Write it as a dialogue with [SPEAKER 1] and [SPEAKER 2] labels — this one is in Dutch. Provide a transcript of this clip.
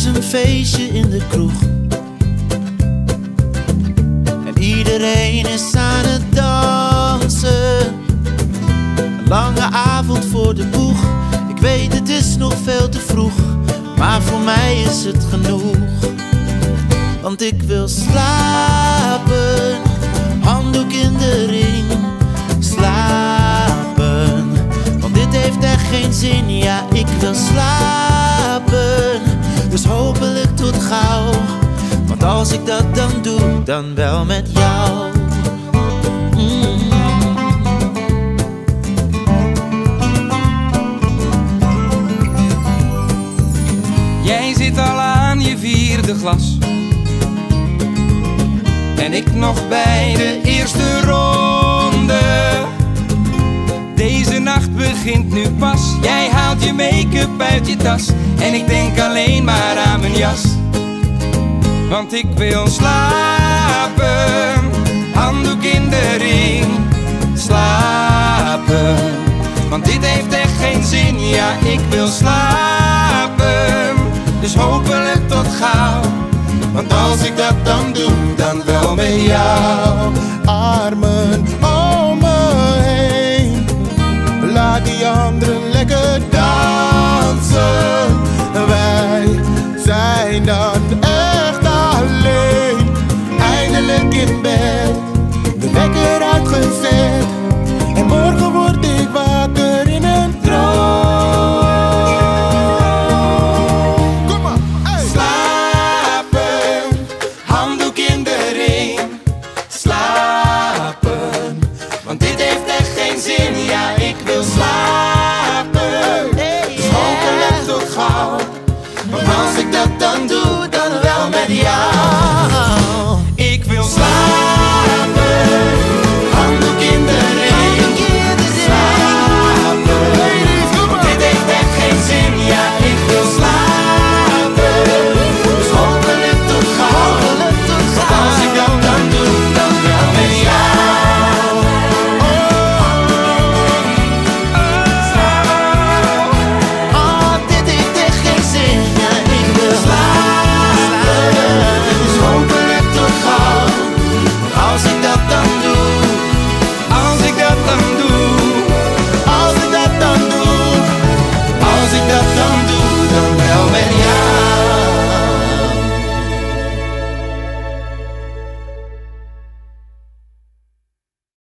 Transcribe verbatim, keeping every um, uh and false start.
[SPEAKER 1] een feestje in de kroeg en iedereen is aan het dansen. Een lange avond voor de boeg. Ik weet het is nog veel te vroeg, maar voor mij is het genoeg. Want ik wil slapen, handdoek in de ring. Slapen, want dit heeft echt geen zin. Ja, ik wil slapen, dus hopelijk tot gauw. Want als ik dat dan doe, dan wel met jou. mm.
[SPEAKER 2] Jij zit al aan je vierde glas en ik nog bij de eerste ronde. Deze nacht begint nu pas. Jij haalt je make-up uit je tas en ik denk alleen maar aan mijn jas. Want ik wil slapen, handdoek in de ring. Slapen, want dit heeft echt geen zin. Ja, ik wil slapen, dus hopelijk tot gauw. Want als ik dat dan doe, dan wel met jou.
[SPEAKER 3] Armen om me heen, laat die anderen lekker dansen. Wij zijn dan echt alleen, eindelijk in bed, de wekker uitgezet. En morgen word ik wakker in een droom. Kom maar, hey.
[SPEAKER 2] Slapen, handdoek in de ring. Slapen, want dit heeft echt geen zin. Ja, ik wil slapen, dus hopelijk tot gauw. Want als ik dat dan doe,